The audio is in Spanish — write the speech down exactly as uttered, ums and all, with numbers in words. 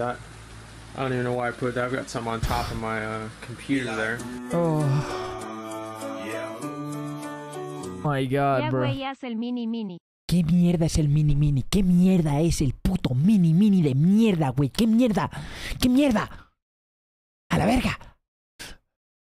that. I don't even know why I put that. I've got something on top of my uh, computer there. Oh. My God, Ya, bro. güey, haz el mini mini. ¿Qué mierda es el mini mini? ¿Qué mierda es el puto mini mini de mierda, güey? ¿Qué mierda? ¿Qué mierda? A la verga.